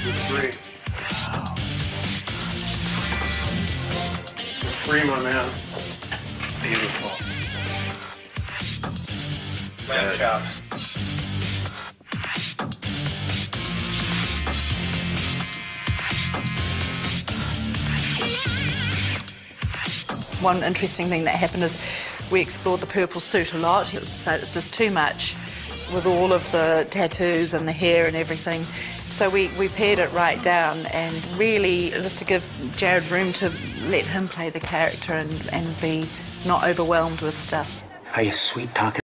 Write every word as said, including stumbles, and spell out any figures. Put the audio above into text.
You're free. You're free, my man. Beautiful. Lamb chops. One interesting thing that happened is we explored the purple suit a lot. It was to say it's just too much with all of the tattoos and the hair and everything. So we, we pared it right down, and really just to give Jared room to let him play the character and, and be not overwhelmed with stuff. Are you sweet talking?